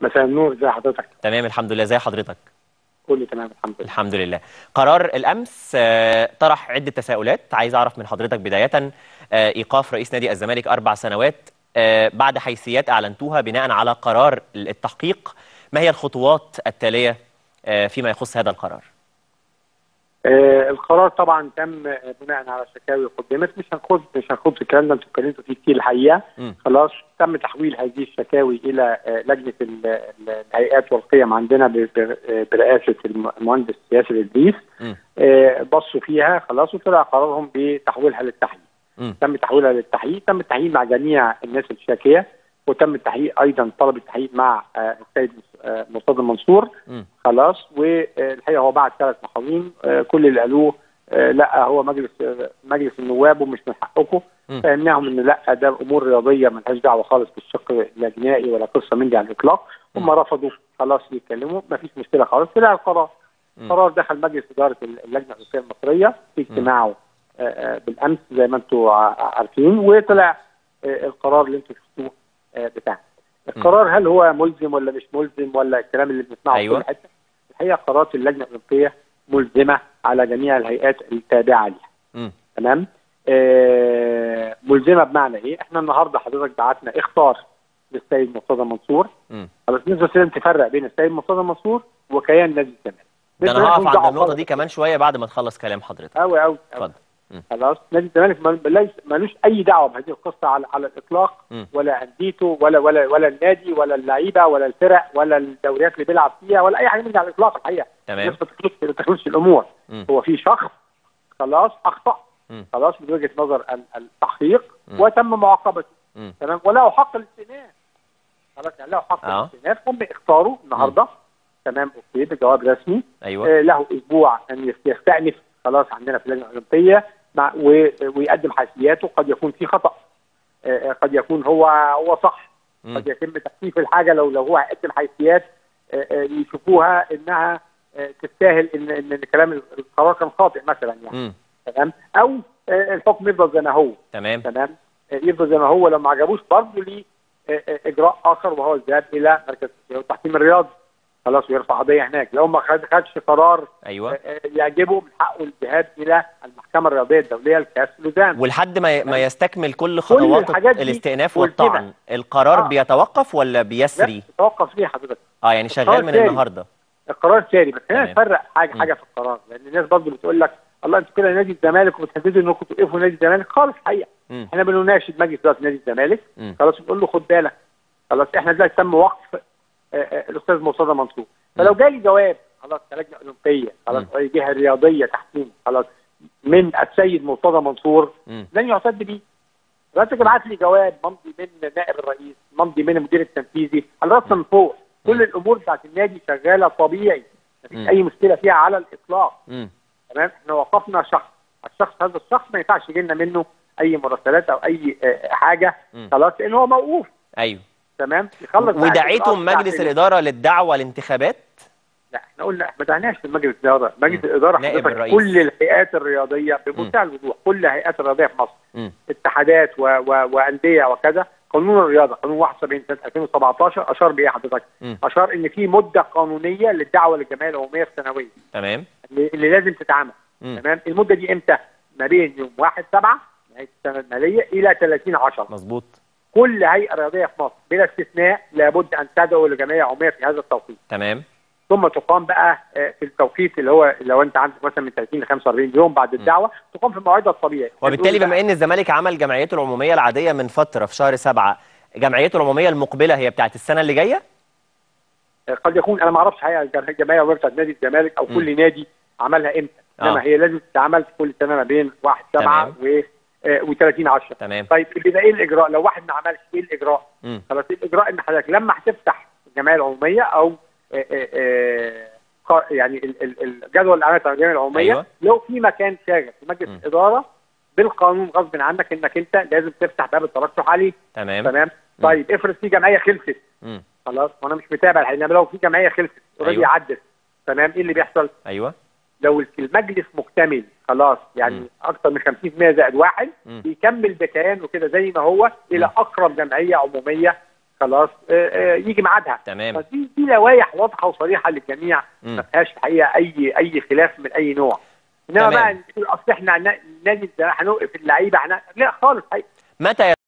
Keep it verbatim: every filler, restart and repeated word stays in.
مساء النور، ازي حضرتك؟ تمام الحمد لله، زي حضرتك؟ كله تمام الحمد لله. الحمد لله. قرار الامس آه، طرح عده تساؤلات، عايز اعرف من حضرتك بدايه آه، ايقاف رئيس نادي الزمالك اربع سنوات آه، بعد حيثيات اعلنتوها بناء على قرار التحقيق. ما هي الخطوات التاليه آه، فيما يخص هذا القرار؟ آه القرار طبعا تم آه، بناء على شكاوي قدمت. مش هنخوض مش هنخوض في الكلام ده، انتوا اتكلمتوا فيه كتير الحقيقه. م. خلاص تم تحويل هذه الشكاوي الى آه، لجنه ال- ال- الهيئات والقيم عندنا ب- ب- آه، برئاسه الم- المهندس ياسر ادريس. م. آه بصوا فيها خلاص وطلع قرارهم بتحويلها للتحقيق. م. تم تحويلها للتحقيق، تم التحقيق مع جميع الناس الشاكيه، وتم التحقيق ايضا طلب التحقيق مع آه، السيد آه، مرتضى منصور. م. خلاص، والحقيقه هو بعد ثلاث محاضرين آه، كل اللي قالوه آه، لا هو مجلس آه، مجلس النواب ومش من حقكم. م. فهمناهم ان لا، ده امور رياضيه ملهاش دعوه خالص بالشق لا جنائي ولا قصه من دي على الاطلاق. هم رفضوا خلاص يتكلموا، ما فيش مشكله خالص. طلع القرار. م. قرار دخل مجلس اداره اللجنه الاولمبيه المصريه في اجتماعه آه، آه، بالامس زي ما انتم عارفين، وطلع آه، القرار اللي انتم شفتوه آه، بتاعه. القرار هل هو ملزم ولا مش ملزم ولا الكلام اللي بنسمعه أيوة. في كل حته؟ الحقيقه قرارات اللجنه الاولمبيه ملزمه على جميع الهيئات التابعه ليها. م. تمام؟ آه ملزمه بمعنى ايه؟ احنا النهارده حضرتك بعتنا اخطار للسيد مرتضى منصور. م. خلاص الناس لازم تفرق بين السيد مرتضى منصور وكيان نادي الزمالك. ده انا هقف عند النقطه دي كمان شويه بعد ما تخلص كلام حضرتك. قوي قوي اتفضل. خلاص، نادي الزمالك ملوش ملوش اي دعوه بهذه القصه على على الاطلاق. م. ولا انديته ولا ولا ولا النادي ولا اللعيبه ولا الفرق ولا الدوريات اللي بيلعب فيها ولا اي حاجه من دي على الاطلاق. الحقيقه تمام. الناس ما تخلصش ما تخلصش الامور. م. هو في شخص خلاص اخطا م. خلاص من وجهه نظر ال- التحقيق م. وتم معاقبته. م. تمام، وله حق الاستئناف. خلاص يعني له حق آه. الاستئناف. هم اختاروا النهارده. تمام، اوكي، بجواب رسمي. ايوه. آه له اسبوع ان يستأنف خلاص عندنا في اللجنه الاولمبيه مع و- ويقدم حيثياته. قد يكون في خطا، آه قد يكون هو هو صح، م. قد يتم تخفيف الحاجه لو لو هو هيقدم حيثيات آه آه يشوفوها انها آه تستاهل ان ان كلام القرار كان خاطئ مثلا يعني. م. تمام، او آه الحكم يفضل زي ما هو. تمام. تمام، آه يفضل زي ما هو. لو ما عجبوش برضه ليه آه آه اجراء اخر، وهو الذهاب الى مركز التحكيم الرياضي. خلاص، ويرفع قضيه هناك. لو ما خد- خدش قرار ايوه. آه، يعجبه من حقه الذهاب الى المحكمه الرياضيه الدوليه لكاس لوزان. ولحد ما ما يستكمل كل خطوات الحاجات دي الاستئناف ملزمة. والطعن، القرار آه. بيتوقف ولا لا، بيسري؟ توقف ليه حضرتك؟ اه يعني شغال القرار من ساري. النهارده. القرار ساري، بس هنا تمام. نفرق حاجه م. حاجه في القرار، لان الناس برضه بتقول لك الله انتوا كده نادي الزمالك وبتهددوا انكم توقفوا نادي الزمالك. خالص حقيقه م. احنا بنناشد مجلس اداره نادي الزمالك. م. خلاص بنقول له خد بالك. خلاص احنا دلوقتي تم وقف آه، آه، الاستاذ مرتضى منصور. فلو جالي جواب خلاص كلجنه اولمبيه خلاص م. اي جهه رياضيه تحكيم خلاص من السيد مرتضى منصور م. لن يعتد بيه. حضرتك ابعت لي جواب ممضي من نائب الرئيس، ممضي من المدير التنفيذي، على راسنا من فوق. كل الامور بتاعت النادي شغاله طبيعي، مفيش م. اي مشكله فيها على الاطلاق. م. تمام، احنا وقفنا شخص، الشخص هذا الشخص ما ينفعش يجي لنا منه اي مراسلات او اي آه، حاجه. م. خلاص لان هو موقوف. ايوه. تمام، يخلص بقى ودعيتم الإجراءات بتاعت مجلس ال- الاداره للدعوه لانتخابات؟ لا احنا قلنا ما دعناش في مجلس الاداره. مجلس م. الاداره نائب حضرتك الرئيس. كل الهيئات الرياضيه بمنتهى الوضوح، كل الهيئات الرياضيه في مصر، م. اتحادات و... و... وانديه وكذا. قانون الرياضه قانون واحد وسبعين سنه ألفين وسبعتاشر اشار بايه حضرتك؟ م. اشار ان في مده قانونيه للدعوه للجمعيه العموميه السنويه تمام. اللي, اللي لازم تتعمل. م. تمام، المده دي امتى؟ ما بين يوم واحد سبعة نهايه السنه الماليه الى ثلاثين عشرة. مظبوط. كل هيئه رياضيه في مصر بلا استثناء لابد ان تدعو لجمعيه عموميه في هذا التوقيت. تمام. ثم تقام بقى آه، في التوقيت اللي هو لو انت عندك مثلا من ثلاثين ل خمسة وأربعين يوم بعد الدعوه تقام في موعدها الطبيعي. وبالتالي بما ان الزمالك عمل جمعيته العموميه العاديه من فتره في شهر سبعة، جمعيته العموميه المقبله هي بتاعت السنه اللي جايه؟ قد يكون انا ما اعرفش حقيقه الجمعيه العموميه بتاعت نادي الزمالك او م. كل نادي عملها امتى، انما آه. هي لازم تتعمل في كل سنه ما بين واحد سبعة و و30 عشرة. تمام. طيب يبقى ايه الاجراء؟ لو واحد ما عملش ايه الاجراء؟ م. خلاص الاجراء ان حضرتك لما هتفتح الجمعيه العموميه او آه، آه، آه، قا- يعني ال- ال- الجدول الاعمال بتاع الجمعيه العموميه، أيوة. لو في مكان شاغل في مجلس م. الاداره بالقانون غصب عنك انك انت لازم تفتح باب الترشح عليه. تمام. تمام. م. طيب افرض في جمعيه خلصت م. خلاص وانا مش متابع الحقيقه، انما لو في جمعيه خلصت اوريدي أيوة. عدت. تمام، ايه اللي بيحصل؟ ايوه. لو المجلس مكتمل خلاص يعني م. اكثر من خمسين في المية زائد واحد م. بيكمل بكيانه كده زي ما هو الى م. اقرب جمعيه عموميه خلاص يجي ميعادها. تمام. فدي دي لوائح واضحه وصريحه للجميع، مم. ما فيهاش الحقيقه اي اي خلاف من اي نوع. انما تمام. بقى اصل احنا نادي هنوقف اللعيبه، لا خالص. متى